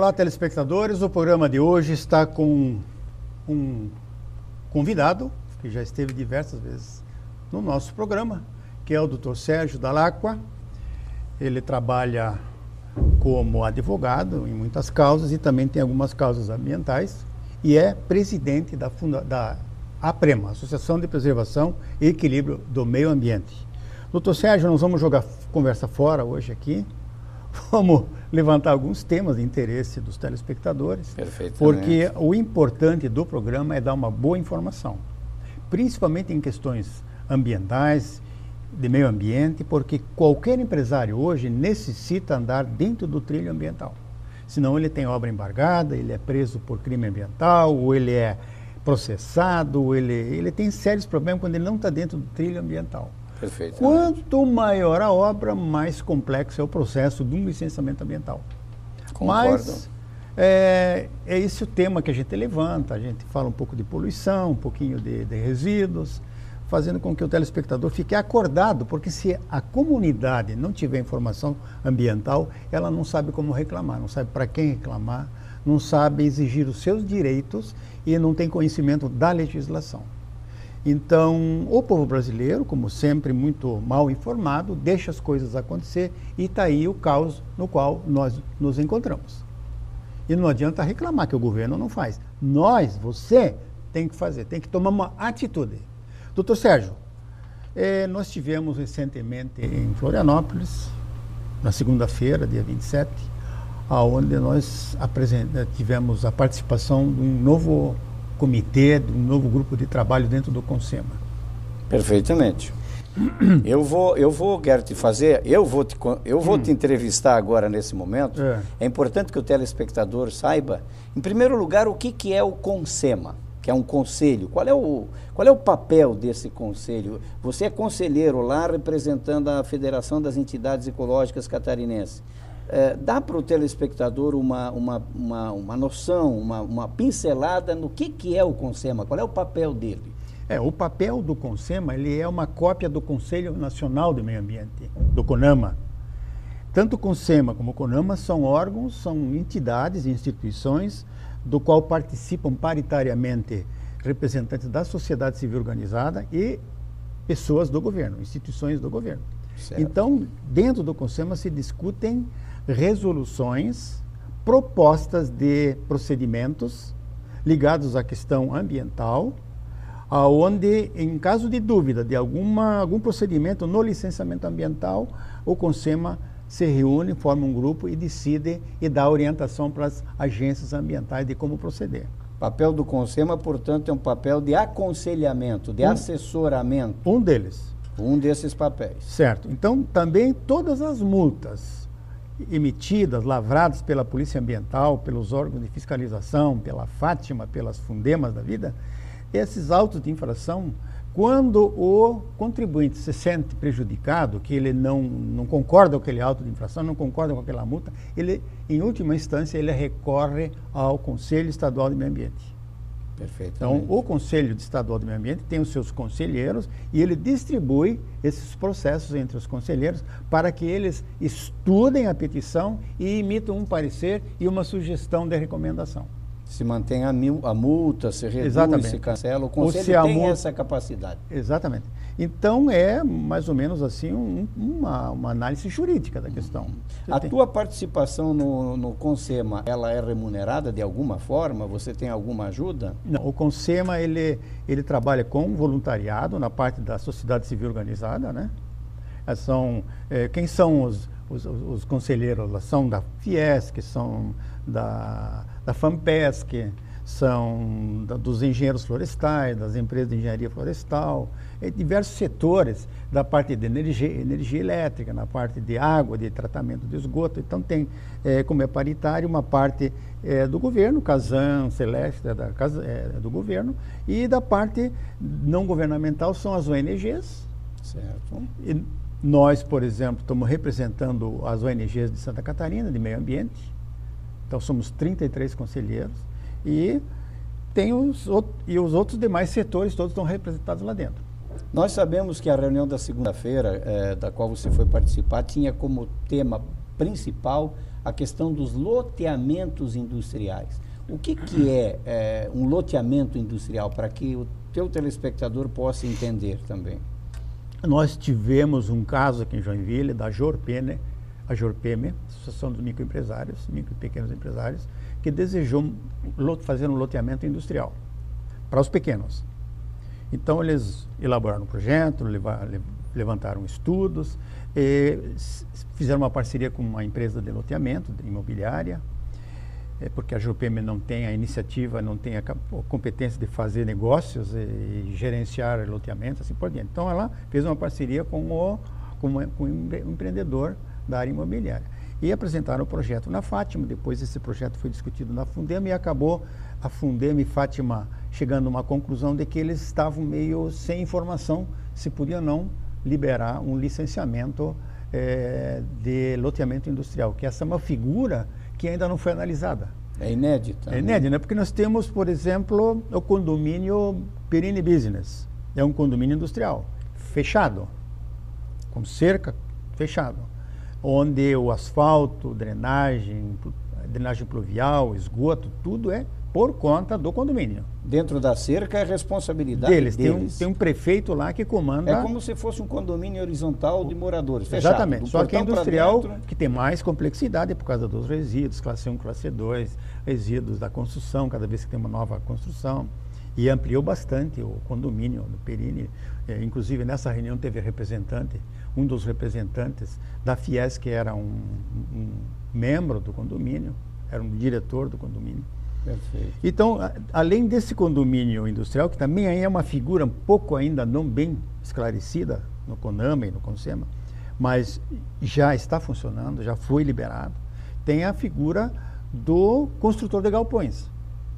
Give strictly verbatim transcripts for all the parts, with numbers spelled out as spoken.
Olá, telespectadores. O programa de hoje está com um convidado que já esteve diversas vezes no nosso programa, que é o doutor Sérgio Dalacqua. Ele trabalha como advogado em muitas causas e também tem algumas causas ambientais e é presidente da, funda da APREMA, Associação de Preservação e Equilíbrio do Meio Ambiente. doutor Sérgio, nós vamos jogar conversa fora hoje aqui. Vamos levantar alguns temas de interesse dos telespectadores, porque o importante do programa é dar uma boa informação, principalmente em questões ambientais, de meio ambiente, porque qualquer empresário hoje necessita andar dentro do trilho ambiental. Senão ele tem obra embargada, ele é preso por crime ambiental, ou ele é processado, ou ele, ele tem sérios problemas quando ele não está dentro do trilho ambiental. Quanto maior a obra, mais complexo é o processo de um licenciamento ambiental. Concordo. Mas é, é esse o tema que a gente levanta, a gente fala um pouco de poluição, um pouquinho de, de resíduos, fazendo com que o telespectador fique acordado, porque se a comunidade não tiver informação ambiental, ela não sabe como reclamar, não sabe para quem reclamar, não sabe exigir os seus direitos e não tem conhecimento da legislação. Então, o povo brasileiro, como sempre, muito mal informado, deixa as coisas acontecer e está aí o caos no qual nós nos encontramos. E não adianta reclamar que o governo não faz. Nós, você, tem que fazer, tem que tomar uma atitude. doutor Sérgio, eh, nós tivemos recentemente em Florianópolis, na segunda-feira, dia vinte e sete, onde nós tivemos a participação de um novo comitê, de um novo grupo de trabalho dentro do CONSEMA. Perfeitamente. eu vou, eu vou, quero te fazer, eu vou te, eu vou hum. te entrevistar agora nesse momento. É. é importante que o telespectador saiba, em primeiro lugar, o que, que é o CONSEMA, que é um conselho. Qual é o, qual é o papel desse conselho? Você é conselheiro lá representando a Federação das Entidades Ecológicas Catarinenses. É, dá para o telespectador uma, uma, uma, uma noção, uma, uma pincelada no que, que é o CONSEMA, qual é o papel dele? É, o papel do CONSEMA, ele é uma cópia do Conselho Nacional do Meio Ambiente, do CONAMA. Tanto o CONSEMA como o CONAMA são órgãos, são entidades e instituições do qual participam paritariamente representantes da sociedade civil organizada e pessoas do governo, instituições do governo. Certo. Então, dentro do CONSEMA se discutem resoluções, propostas de procedimentos ligados à questão ambiental, aonde, em caso de dúvida de alguma, algum procedimento no licenciamento ambiental, o CONSEMA se reúne, forma um grupo e decide e dá orientação para as agências ambientais de como proceder. O papel do CONSEMA, portanto, é um papel de aconselhamento, de um, assessoramento. Um deles. Um desses papéis. Certo. Então, também todas as multas emitidas, lavradas pela Polícia Ambiental, pelos órgãos de fiscalização, pela Fátima, pelas Fundemas da vida, esses autos de infração, quando o contribuinte se sente prejudicado, que ele não, não concorda com aquele auto de infração, não concorda com aquela multa, ele, em última instância, ele recorre ao Conselho Estadual de Meio Ambiente. Então, o Conselho Estadual do Meio Ambiente tem os seus conselheiros e ele distribui esses processos entre os conselheiros para que eles estudem a petição e emitam um parecer e uma sugestão de recomendação. Se mantém a, mil, a multa, se reduz, Exatamente. se cancela, o Conselho tem multa... essa capacidade. Exatamente. Então, é mais ou menos assim um, uma, uma análise jurídica da questão. Você a tem... tua participação no, no CONSEMA, ela é remunerada de alguma forma? Você tem alguma ajuda? Não, o CONSEMA, ele, ele trabalha com voluntariado na parte da sociedade civil organizada, né? São, é, quem são os, os, os conselheiros? Elas são da Fiesc, são da, da FAMPESC, são da, dos engenheiros florestais, das empresas de engenharia florestal, e diversos setores da parte de energia, energia elétrica, na parte de água, de tratamento de esgoto. Então tem, é, como é paritário, uma parte é, do governo, Casan, Celeste, é da, é, do governo, e da parte não governamental são as O N Gs. Certo. E nós, por exemplo, estamos representando as O N Gs de Santa Catarina, de meio ambiente. Então somos trinta e três conselheiros e, tem os, e os outros demais setores todos estão representados lá dentro. Nós sabemos que a reunião da segunda-feira, eh, da qual você foi participar, tinha como tema principal a questão dos loteamentos industriais. O que, que é, é um loteamento industrial, para que o teu telespectador possa entender também? Nós tivemos um caso aqui em Joinville, da Jorpene, a Jorpeme, Associação dos Microempresários, Micro e Pequenos Empresários, que desejou fazer um loteamento industrial para os pequenos. Então, eles elaboraram um projeto, levantaram estudos, fizeram uma parceria com uma empresa de loteamento, de imobiliária, porque a Jorpeme não tem a iniciativa, não tem a competência de fazer negócios e gerenciar loteamentos, assim por diante. Então, ela fez uma parceria com o, com uma, com um empreendedor da área imobiliária. E apresentaram o projeto na Fátima. Depois esse projeto foi discutido na Fundema e acabou a Fundema e Fátima chegando a uma conclusão de que eles estavam meio sem informação se podia ou não liberar um licenciamento é, de loteamento industrial, que essa é uma figura que ainda não foi analisada. É inédita. É inédita, né? Porque nós temos, por exemplo, o condomínio Perini Business. É um condomínio industrial, fechado, com cerca, fechado, onde o asfalto, drenagem, drenagem pluvial, esgoto, tudo é por conta do condomínio. Dentro da cerca é responsabilidade deles. deles. Tem um, tem um prefeito lá que comanda... É como se fosse um condomínio horizontal de moradores, fechado. Exatamente, só que é industrial, dentro... que tem mais complexidade por causa dos resíduos, classe um, classe dois, resíduos da construção, cada vez que tem uma nova construção. E ampliou bastante o condomínio do Perini. É, inclusive, nessa reunião teve representante, um dos representantes da Fies, que era um, um membro do condomínio, era um diretor do condomínio. Perfeito. Então, a, além desse condomínio industrial, que também aí é uma figura um pouco ainda não bem esclarecida no CONAMA e no CONSEMA, mas já está funcionando, já foi liberado, tem a figura do construtor de galpões,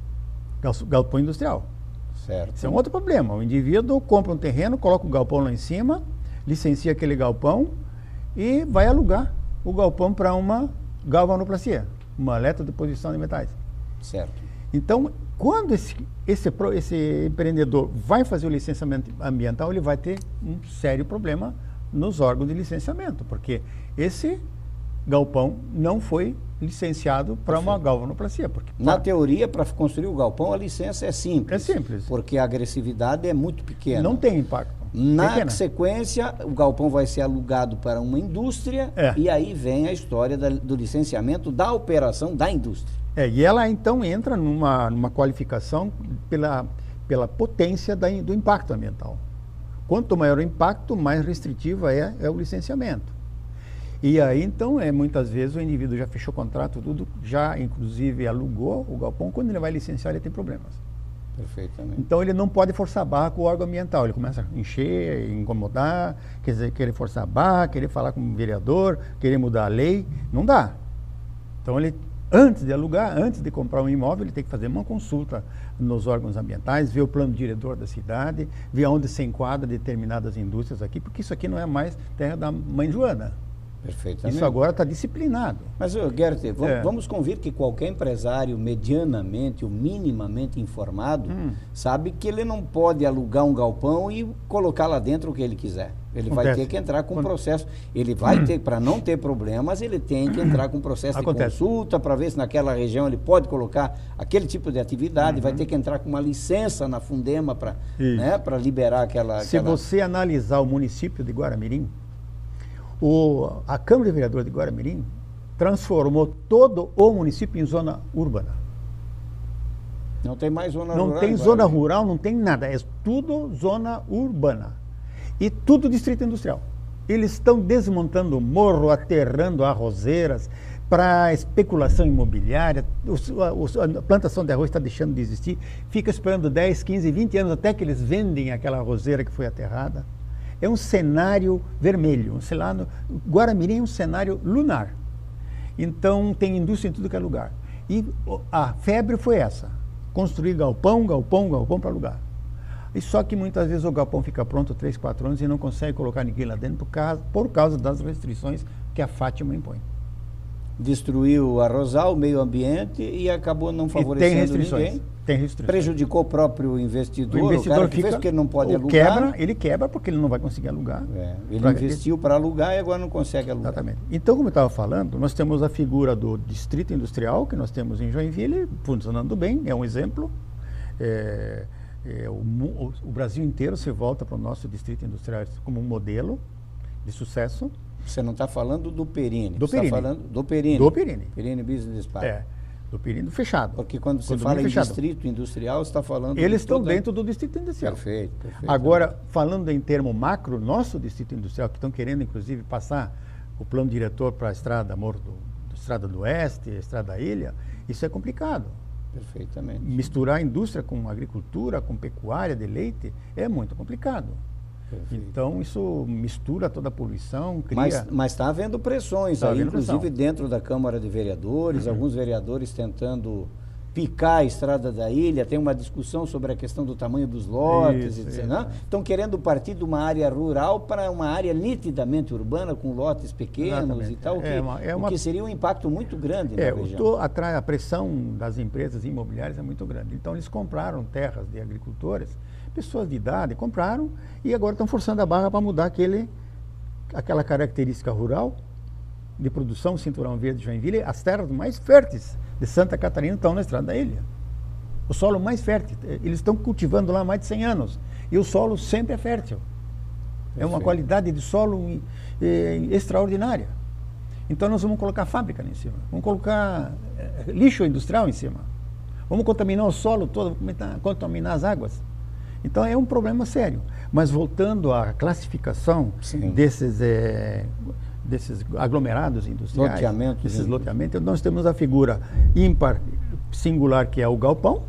galpão industrial. Certo. Isso é um outro problema. O indivíduo compra um terreno, coloca o galpão lá em cima, licencia aquele galpão e vai alugar o galpão para uma galvanoplastia, uma eletrodeposição de metais. Certo. Então, quando esse, esse, esse empreendedor vai fazer o licenciamento ambiental, ele vai ter um sério problema nos órgãos de licenciamento, porque esse galpão não foi licenciado para uma galvanoplastia. Porque, Na pra... teoria, para construir o galpão, a licença é simples. É simples. Porque a agressividade é muito pequena. Não tem impacto. Na Pequena. sequência, o galpão vai ser alugado para uma indústria é. e aí vem a história da, do licenciamento da operação da indústria. É, e ela então entra numa, numa qualificação pela, pela potência da, do impacto ambiental. Quanto maior o impacto, mais restritivo é, é o licenciamento. E aí então, é, muitas vezes o indivíduo já fechou o contrato, tudo, já inclusive alugou o galpão, quando ele vai licenciar ele tem problemas. Perfeitamente. Então ele não pode forçar a barra com o órgão ambiental, ele começa a encher, incomodar, quer dizer, querer forçar a barra, querer falar com o vereador, querer mudar a lei, não dá. Então ele, antes de alugar, antes de comprar um imóvel, ele tem que fazer uma consulta nos órgãos ambientais, ver o plano diretor da cidade, ver onde se enquadra determinadas indústrias aqui, porque isso aqui não é mais terra da mãe Joana. Perfeitamente. Isso agora está disciplinado. Mas, Gert, vamos, é. vamos convir que qualquer empresário medianamente ou minimamente informado hum. sabe que ele não pode alugar um galpão e colocar lá dentro o que ele quiser. Ele Acontece. vai ter que entrar com um processo. Ele vai hum. ter, para não ter problemas, ele tem que entrar com um processo Acontece. de consulta para ver se naquela região ele pode colocar aquele tipo de atividade, uhum. vai ter que entrar com uma licença na Fundema para né, para liberar aquela... Se aquela... você analisar o município de Guaramirim, O, a Câmara de Vereadores de Guaramirim transformou todo o município em zona urbana. Não tem mais zona não rural? Não tem zona rural, não tem nada. É tudo zona urbana. E tudo distrito industrial. Eles estão desmontando o morro, aterrando arrozeiras para especulação imobiliária. Os, os, a plantação de arroz está deixando de existir. Fica esperando dez, quinze, vinte anos até que eles vendem aquela arrozeira que foi aterrada. É um cenário vermelho, um cenário, Guaramirim é um cenário lunar. Então tem indústria em tudo que é lugar. E a febre foi essa, construir galpão, galpão, galpão para alugar. E só que muitas vezes o galpão fica pronto três, quatro anos e não consegue colocar ninguém lá dentro por causa, por causa das restrições que a Fátima impõe. destruiu o arrozal, o meio ambiente e acabou não favorecendo tem restrições, ninguém. Tem restrições. Prejudicou o próprio investidor, o investidor o cara que fica, fez porque ele não pode alugar. Quebra, ele quebra porque ele não vai conseguir alugar. É, ele pra investiu para alugar e agora não consegue alugar. Exatamente. Então, como eu estava falando, nós temos a figura do distrito industrial, que nós temos em Joinville, funcionando bem, é um exemplo. É, é, o, o, o Brasil inteiro se volta para o nosso distrito industrial como um modelo de sucesso. Você não está falando do Perini, do você Perini. está falando do Perini. Do Perini. Perini Business Park. É, do Perini fechado. Porque quando você Quando fala em fechado. distrito industrial, você está falando... Eles estão toda... dentro do distrito industrial. Perfeito, perfeito. Agora, falando em termo macro, nosso distrito industrial, que estão querendo, inclusive, passar o plano diretor para a estrada Morro do, do Estrada do Oeste, a Estrada da Ilha, isso é complicado. Perfeitamente. Misturar a indústria com agricultura, com pecuária de leite, é muito complicado. Perfeito. Então, isso mistura toda a poluição, cria... Mas está havendo pressões tá aí, havendo inclusive pressão. dentro da Câmara de Vereadores, uhum. alguns vereadores tentando picar a Estrada da Ilha, tem uma discussão sobre a questão do tamanho dos lotes, Isso, etcétera. isso. Estão querendo partir de uma área rural para uma área nitidamente urbana, com lotes pequenos Exatamente. e tal, o que, É uma- é uma- o que seria um impacto muito grande É, na o região. to- atrai a pressão das empresas imobiliárias é muito grande. Então, eles compraram terras de agricultores, pessoas de idade, compraram e agora estão forçando a barra para mudar aquele, aquela característica rural de produção, cinturão verde de Joinville. As terras mais férteis de Santa Catarina estão na Estrada da Ilha. O solo mais fértil. Eles estão cultivando lá há mais de cem anos e o solo sempre é fértil. É uma Perfeito. qualidade de solo eh, extraordinária. Então nós vamos colocar fábrica lá em cima, vamos colocar eh, lixo industrial em cima, vamos contaminar o solo todo, vamos contaminar- contaminar as águas. Então é um problema sério. Mas voltando à classificação Sim. desses, eh, desses aglomerados industriais, Loteamentos, desses né? loteamentos, nós temos a figura ímpar singular, que é o galpão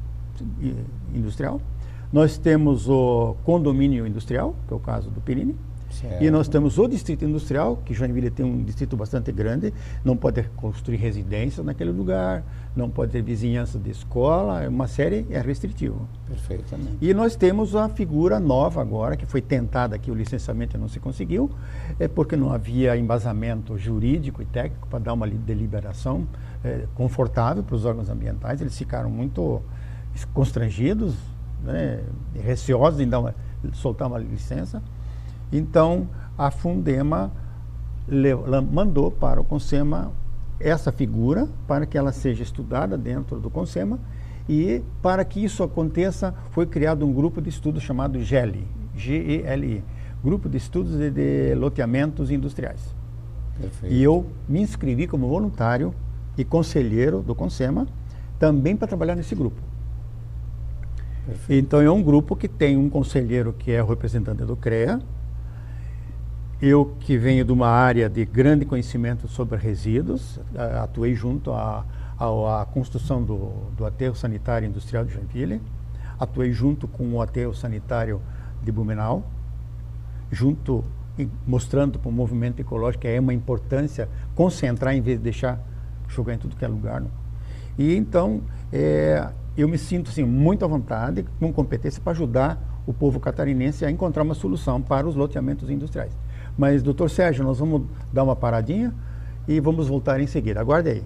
i- industrial. Nós temos o condomínio industrial, que é o caso do Perini. Certo. E nós temos o distrito industrial, que Joinville tem um distrito bastante grande, não pode construir residências naquele lugar, não pode ter vizinhança de escola, uma série é restritivo. Perfeitamente. E nós temos a figura nova agora, que foi tentada aqui, o licenciamento não se conseguiu, é porque não havia embasamento jurídico e técnico para dar uma li- deliberação é, confortável para os órgãos ambientais. Eles ficaram muito es- constrangidos, né, receosos em dar uma, soltar uma licença. Então, a Fundema le- la- mandou para o CONSEMA essa figura para que ela seja estudada dentro do CONSEMA, e para que isso aconteça foi criado um grupo de estudos chamado GELI, G E L I, Grupo de Estudos de, de Loteamentos Industriais. Perfeito. E eu me inscrevi como voluntário e conselheiro do CONSEMA também para trabalhar nesse grupo. Perfeito. Então é um grupo que tem um conselheiro que é o representante do CREA, eu que venho de uma área de grande conhecimento sobre resíduos, a- atuei junto à à- à construção do, do aterro sanitário industrial de Joinville, atuei junto com o aterro sanitário de Blumenau, junto, e mostrando para o movimento ecológico que é uma importância concentrar em vez de deixar jogar em tudo que é lugar. Não? E então, é, eu me sinto assim, muito à vontade, com competência para ajudar o povo catarinense a encontrar uma solução para os loteamentos industriais. Mas, doutor Sérgio, nós vamos dar uma paradinha e vamos voltar em seguida. Aguarde aí.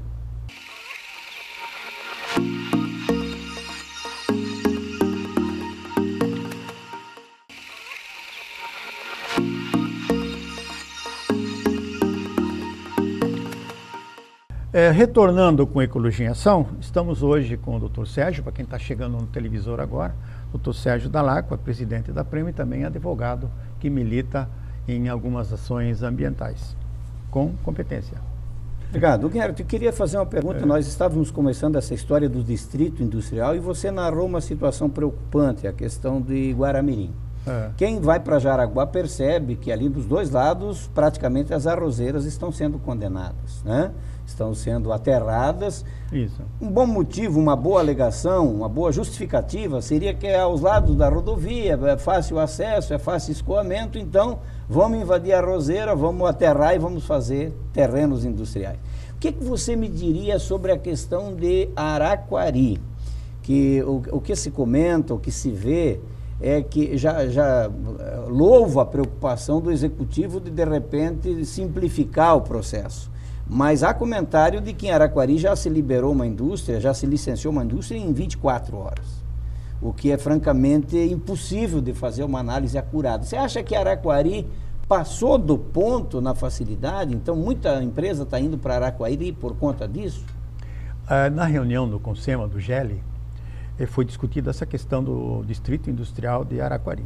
É, retornando com Ecologia em Ação, estamos hoje com o doutor Sérgio, para quem está chegando no televisor agora, doutor Sérgio Dalacqua, presidente da Prema e também advogado que milita em algumas ações ambientais, com competência. Obrigado. Guilherme, eu queria fazer uma pergunta. É. Nós estávamos começando essa história do distrito industrial e você narrou uma situação preocupante, a questão de Guaramirim. É. Quem vai para Jaraguá percebe que ali dos dois lados, praticamente as arrozeiras estão sendo condenadas, né? Estão sendo aterradas. Isso. Um bom motivo, uma boa alegação, uma boa justificativa seria que é aos lados da rodovia, é fácil acesso, é fácil escoamento, então vamos invadir a arrozeira, vamos aterrar e vamos fazer terrenos industriais. O que, que você me diria sobre a questão de Araquari? Que o, o que se comenta, o que se vê, é que já, já louvo a preocupação do executivo de, de repente, simplificar o processo. Mas há comentário de que em Araquari já se liberou uma indústria, já se licenciou uma indústria em vinte e quatro horas. O que é francamente impossível de fazer uma análise acurada. Você acha que Araquari passou do ponto na facilidade? Então muita empresa está indo para Araquari por conta disso? Ah, na reunião do CONSEMA, do G E L, eh, foi discutida essa questão do Distrito Industrial de Araquari.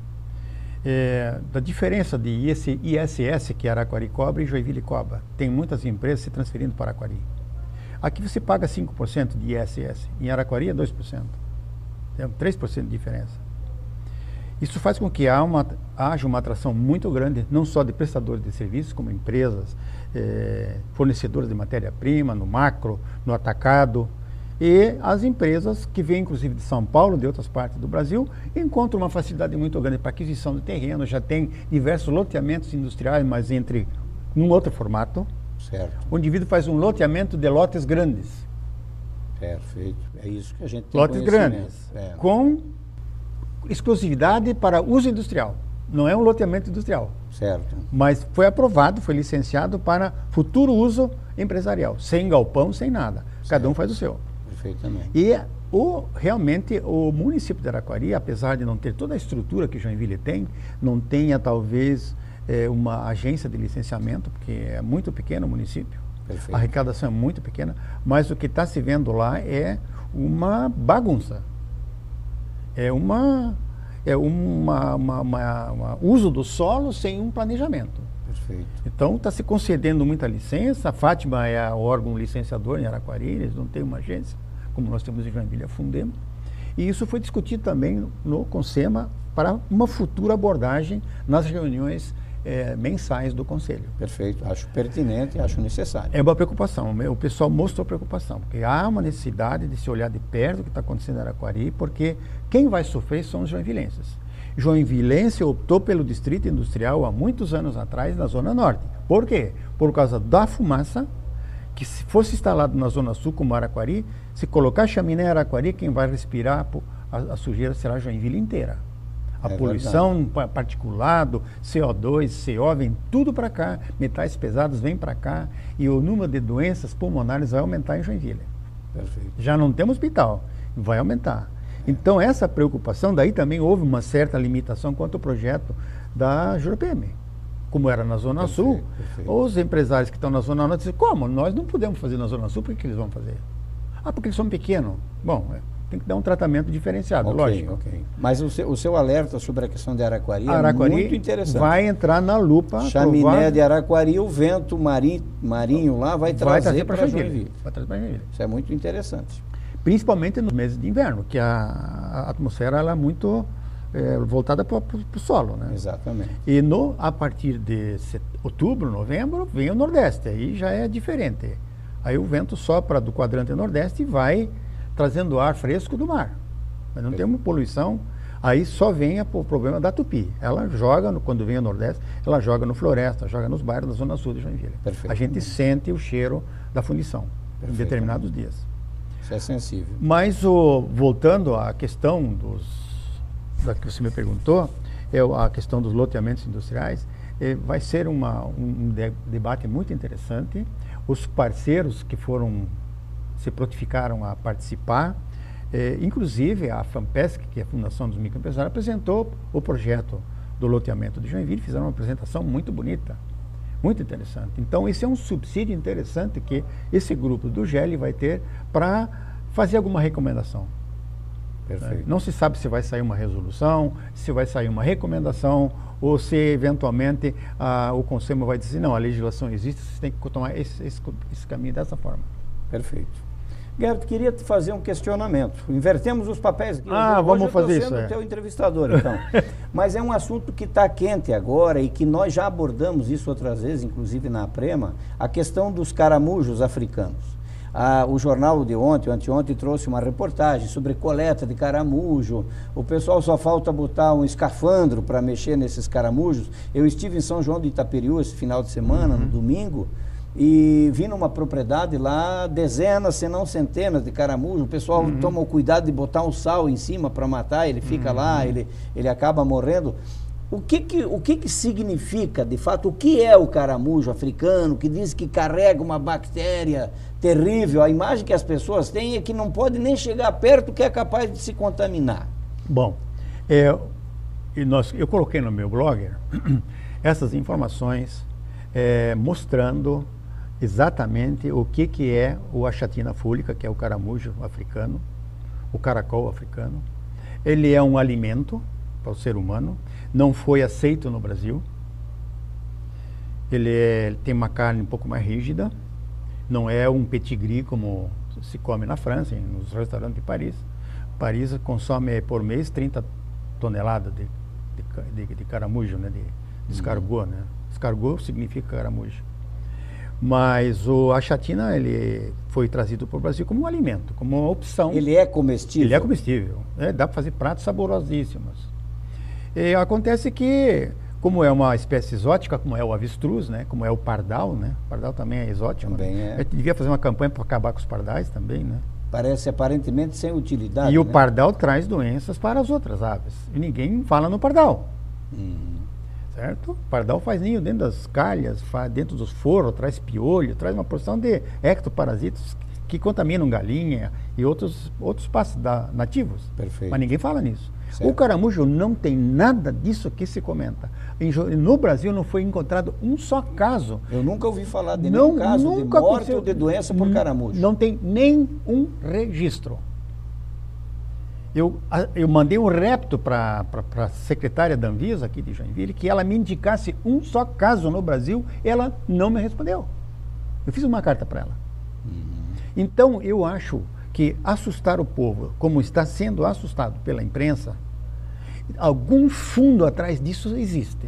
É, da diferença de I S S que Araquari cobra e Joinville cobra. Tem muitas empresas se transferindo para Araquari. Aqui você paga cinco por cento de I S S, em Araquari é dois por cento. Tem três por cento de diferença. Isso faz com que há uma, haja uma atração muito grande, não só de prestadores de serviços, como empresas, eh, fornecedores de matéria-prima, no macro, no atacado, e as empresas que vêm, inclusive, de São Paulo, de outras partes do Brasil, encontram uma facilidade muito grande para aquisição de terreno, já tem diversos loteamentos industriais, mas entre num outro formato. Certo. O indivíduo faz um loteamento de lotes grandes. Perfeito. É isso que a gente tem Lotes grandes, é. com exclusividade para uso industrial. Não é um loteamento industrial. Certo. Mas foi aprovado, foi licenciado para futuro uso empresarial. Sem galpão, sem nada. Certo. Cada um faz o seu. Perfeitamente. E o, realmente o município de Araquari, apesar de não ter toda a estrutura que Joinville tem, não tenha talvez é, uma agência de licenciamento, porque é muito pequeno o município. Perfeito. A arrecadação é muito pequena, mas o que está se vendo lá é uma bagunça. É uma é uma, uma, uma, uma uso do solo sem um planejamento. Perfeito. Então está se concedendo muita licença. A Fátima é o órgão licenciador em Araquari, eles não têm uma agência, como nós temos em Joinville, a Fundemo. E isso foi discutido também no CONSEMA para uma futura abordagem nas reuniões É, mensais do Conselho. Perfeito, acho pertinente, acho necessário. É uma preocupação, o pessoal mostrou preocupação, porque há uma necessidade de se olhar de perto o que está acontecendo em Araquari, porque quem vai sofrer são os joinvilenses. Joinvilense optou pelo distrito industrial há muitos anos atrás na Zona Norte. Por quê? Por causa da fumaça, que se fosse instalado na Zona Sul como Araquari, se colocar chaminé em Araquari, quem vai respirar a, a sujeira será a Joinville inteira. A é poluição, verdade. Particulado, C O dois, C O, vem tudo para cá, metais pesados vêm para cá e o número de doenças pulmonares vai aumentar em Joinville. Perfeito. Já não temos hospital, vai aumentar. É. Então essa preocupação, daí também houve uma certa limitação quanto ao projeto da Juropem. Como era na Zona perfeito, Sul, perfeito. Os empresários que estão na Zona Norte dizem, como? Nós não podemos fazer na Zona Sul, por que, que eles vão fazer? Ah, porque eles são pequenos. Bom, é. Tem que dar um tratamento diferenciado, okay, lógico. Okay. Mas o seu, o seu alerta sobre a questão de Araquari, Araquari é muito interessante. Vai entrar na lupa. Chaminé provar... de Araquari, o vento marinho, marinho lá vai, vai trazer para Joinville. Vai trazer para Joinville. Isso é muito interessante. Principalmente nos meses de inverno, que a, a atmosfera ela é muito é, voltada para o solo, né? Exatamente. E no, a partir de set... outubro, novembro, vem o Nordeste, aí já é diferente. Aí o vento sopra do quadrante Nordeste e vai trazendo ar fresco do mar. Mas não tem uma poluição. Aí só vem o problema da tupi. Ela joga, no, quando vem ao Nordeste, ela joga no Floresta, joga nos bairros da Zona Sul de Joinville. A gente sente o cheiro da fundição em determinados dias. Isso é sensível. Mas, o, voltando à questão dos, da que você me perguntou, é a questão dos loteamentos industriais, é, vai ser uma, um de, debate muito interessante. Os parceiros que foram se prontificaram a participar, eh, inclusive a FAMPESC, que é a Fundação dos Microempresários, apresentou o projeto do loteamento de Joinville, fizeram uma apresentação muito bonita, muito interessante. Então esse é um subsídio interessante que esse grupo do G E L vai ter para fazer alguma recomendação. Perfeito. Né? Não se sabe se vai sair uma resolução, se vai sair uma recomendação, ou se eventualmente ah, o Conselho vai dizer, não, a legislação existe, você tem que tomar esse, esse, esse caminho dessa forma. Perfeito. Gerd, queria te fazer um questionamento. Invertemos os papéis aqui. Ah, Hoje vamos eu fazer sendo isso. É. o teu entrevistador, então. Mas é um assunto que está quente agora e que nós já abordamos isso outras vezes, inclusive na Aprema, a questão dos caramujos africanos. Ah, o jornal de ontem, anteontem, trouxe uma reportagem sobre coleta de caramujo. O pessoal só falta botar um escafandro para mexer nesses caramujos. Eu estive em São João de Itaperiú esse final de semana, uhum. no domingo, e vi numa propriedade lá dezenas, se não centenas de caramujos. O pessoal uhum. toma o cuidado de botar um sal em cima para matar, ele fica uhum. lá, ele, ele acaba morrendo. O que que, o que que significa, de fato, o que é o caramujo africano, que diz que carrega uma bactéria terrível? A imagem que as pessoas têm é que não pode nem chegar perto, que é capaz de se contaminar. Bom, é, e nós, eu coloquei no meu blog essas informações é, mostrando exatamente o que, que é o achatina fúlica, que é o caramujo africano, o caracol africano. Ele é um alimento para o ser humano, não foi aceito no Brasil. Ele é, tem uma carne um pouco mais rígida, não é um petit gris como se come na França, nos restaurantes de Paris. Paris consome por mês trinta toneladas de, de, de, de caramujo, né, de, de escargot, né? Escargot significa caramujo. Mas o achatina, ele foi trazido para o Brasil como um alimento, como uma opção. Ele é comestível? Ele é comestível. É, dá para fazer pratos saborosíssimos. E acontece que, como é uma espécie exótica, como é o avestruz, né, como é o pardal, né? O pardal também é exótico. Também né? é. A gente devia fazer uma campanha para acabar com os pardais também, né? Parece aparentemente sem utilidade. E o né? pardal traz doenças para as outras aves. E ninguém fala no pardal. Uhum. Certo? O pardal faz ninho dentro das calhas, faz dentro dos forros, traz piolho, traz uma porção de ectoparasitas que contaminam galinha e outros, outros pássaros da, nativos. Perfeito. Mas ninguém fala nisso. Certo. O caramujo não tem nada disso que se comenta. Em, no Brasil não foi encontrado um só caso. Eu nunca ouvi falar de não, nenhum caso de morte aconteceu, ou de doença por caramujo. Não tem nenhum registro. Eu, eu mandei um repto para a secretária da Anvisa aqui de Joinville que ela me indicasse um só caso no Brasil, ela não me respondeu. Eu fiz uma carta para ela. Uhum. Então eu acho que assustar o povo, como está sendo assustado pela imprensa, algum fundo atrás disso existe.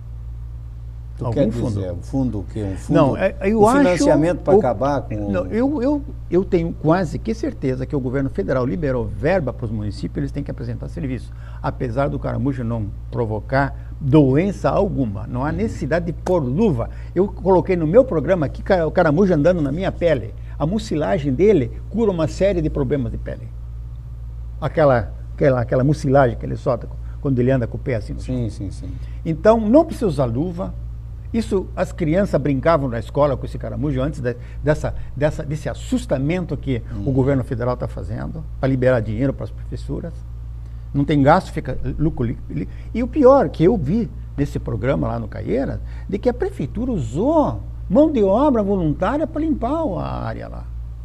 Tu algum quer fundo. dizer, um fundo o quê? Um fundo, não, eu um acho, financiamento para o, acabar com... Não, eu, eu, eu tenho quase que certeza que o governo federal liberou verba para os municípios, eles têm que apresentar serviço. Apesar do caramujo não provocar doença alguma, não há necessidade de pôr luva. Eu coloquei no meu programa aqui o caramujo andando na minha pele. A mucilagem dele cura uma série de problemas de pele. Aquela, aquela, aquela mucilagem que ele solta quando ele anda com o pé assim no chão. Sim, sim, sim. Então, não precisa usar luva. Isso, as crianças brincavam na escola com esse caramujo antes de, dessa, dessa, desse assustamento que hum. o governo federal está fazendo para liberar dinheiro para as professoras. Não tem gasto, fica lucro. E o pior que eu vi nesse programa lá no Caieiras, de que a prefeitura usou mão de obra voluntária para limpar a área lá.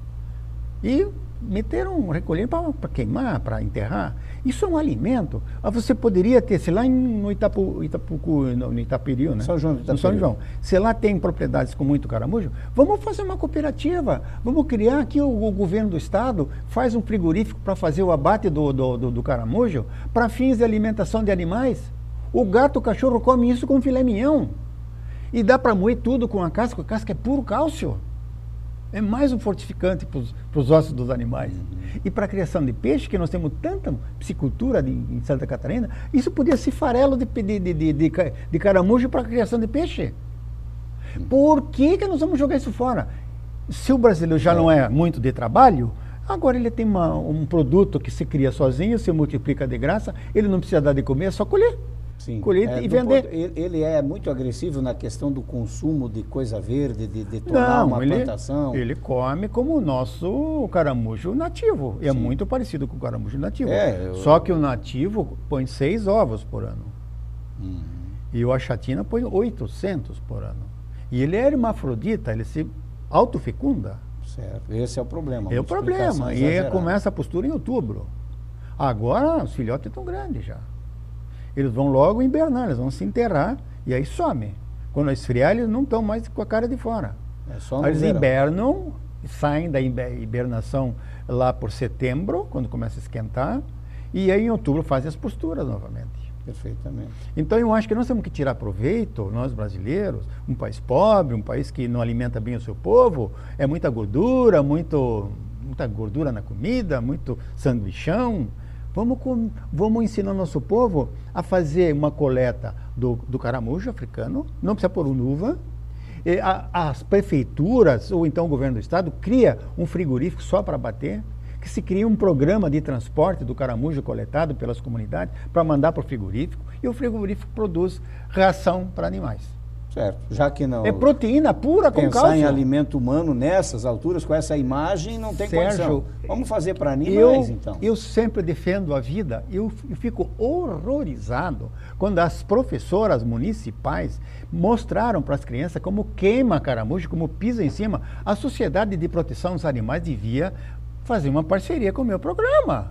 E meteram, recolheram para queimar, para enterrar. Isso é um alimento. Você poderia ter, sei lá, no Itapu, Itapucu, no Itaperiu, né? São João de Itaperiu. No São João. Se lá tem propriedades com muito caramujo, vamos fazer uma cooperativa. Vamos criar aqui o, o governo do estado, faz um frigorífico para fazer o abate do, do, do, do caramujo para fins de alimentação de animais. O gato, o cachorro come isso com filé mignon. E dá para moer tudo com a casca, a casca é puro cálcio. É mais um fortificante para os ossos dos animais. Uhum. E para a criação de peixe, que nós temos tanta piscicultura de, em Santa Catarina, isso podia ser farelo de, de, de, de, de, de caramujo para a criação de peixe. Uhum. Por que, que nós vamos jogar isso fora? Se o brasileiro já é. não é muito de trabalho, agora ele tem uma, um produto que se cria sozinho, se multiplica de graça, ele não precisa dar de comer, é só colher. Sim. Colher é, e vender. Ponto, ele é muito agressivo na questão do consumo de coisa verde, de, de tornar Não, uma ele, plantação? ele come como o nosso caramujo nativo. É Sim. muito parecido com o caramujo nativo. É, eu... Só que o nativo põe seis ovos por ano. Uhum. E o achatina põe oitocentos por ano. E ele é hermafrodita, ele se autofecunda. Certo, esse é o problema. É o problema. E aí começa a postura em outubro. Agora os filhotes estão grandes já. Eles vão logo hibernar, eles vão se enterrar e aí some. Quando esfriar, eles não estão mais com a cara de fora. É só no eles verão. hibernam, saem da hibernação lá por setembro, quando começa a esquentar, e aí em outubro fazem as posturas novamente. Perfeitamente. Então eu acho que nós temos que tirar proveito, nós brasileiros, um país pobre, um país que não alimenta bem o seu povo, é muita gordura, muito, muita gordura na comida, muito sanduichão. Vamos, com, vamos ensinar nosso povo a fazer uma coleta do, do caramujo africano, não precisa pôr luva. E a, as prefeituras, ou então o governo do estado, cria um frigorífico só para bater, que se cria um programa de transporte do caramujo coletado pelas comunidades para mandar para o frigorífico, e o frigorífico produz ração para animais. Certo, já que não... É proteína pura com pensar cálcio. em alimento humano nessas alturas, com essa imagem, não tem Sérgio, condição. Vamos fazer para animais, eu, então. Eu sempre defendo a vida. Eu, eu fico horrorizado quando as professoras municipais mostraram para as crianças como queima caramujo, como pisa em cima. A Sociedade de Proteção dos Animais devia fazer uma parceria com o meu programa.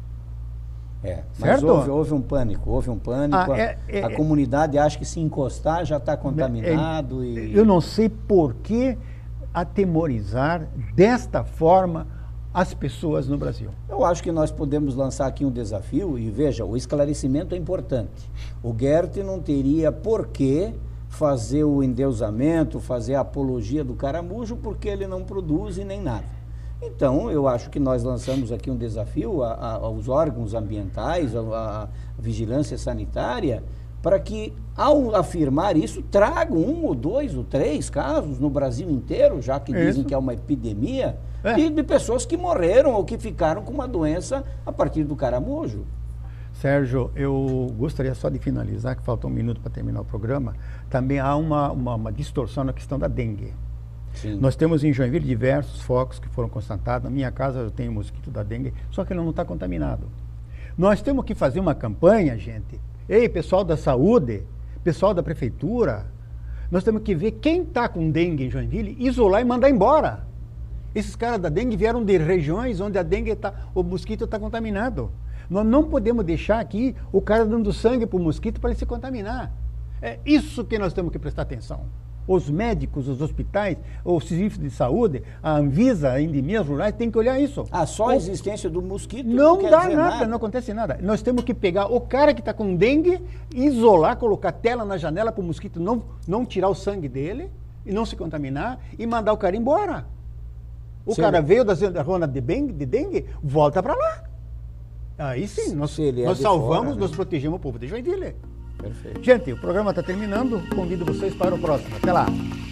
É, mas houve, houve um pânico, houve um pânico, ah, a, é, é, a comunidade acha que se encostar já está contaminado. É, e... Eu não sei por que atemorizar desta forma as pessoas no Brasil. Eu acho que nós podemos lançar aqui um desafio, e veja, o esclarecimento é importante. O Gert não teria por que fazer o endeusamento, fazer a apologia do caramujo, porque ele não produz e nem nada. Então, eu acho que nós lançamos aqui um desafio a, a, aos órgãos ambientais, a, a vigilância sanitária, para que, ao afirmar isso, tragam um ou dois ou três casos no Brasil inteiro, já que dizem isso. que é uma epidemia, é. de, de pessoas que morreram ou que ficaram com uma doença a partir do caramujo. Sérgio, eu gostaria só de finalizar, que falta um minuto para terminar o programa. Também há uma, uma, uma distorção na questão da dengue. Sim. Nós temos em Joinville diversos focos que foram constatados. Na minha casa eu tenho mosquito da dengue, só que ele não está contaminado. Nós temos que fazer uma campanha, gente. Ei, pessoal da saúde, pessoal da prefeitura, nós temos que ver quem está com dengue em Joinville, isolar e mandar embora. Esses caras da dengue vieram de regiões onde a dengue tá, o mosquito está contaminado. Nós não podemos deixar aqui o cara dando sangue para o mosquito para ele se contaminar. É isso que nós temos que prestar atenção. Os médicos, os hospitais, os serviços de saúde, a Anvisa, a endemias rurais, tem que olhar isso. Ah, só o... a existência do mosquito não, não dá quer dizer nada, nada, não acontece nada. Nós temos que pegar o cara que está com dengue, isolar, colocar tela na janela para o mosquito não, não tirar o sangue dele e não se contaminar e mandar o cara embora. O se cara ele... veio da zona de dengue, de dengue volta para lá. Aí sim, nós, é nós salvamos, fora, né? nós protegemos o povo de Joinville. Perfeito. Gente, o programa está terminando. Convido vocês para o próximo. Até lá.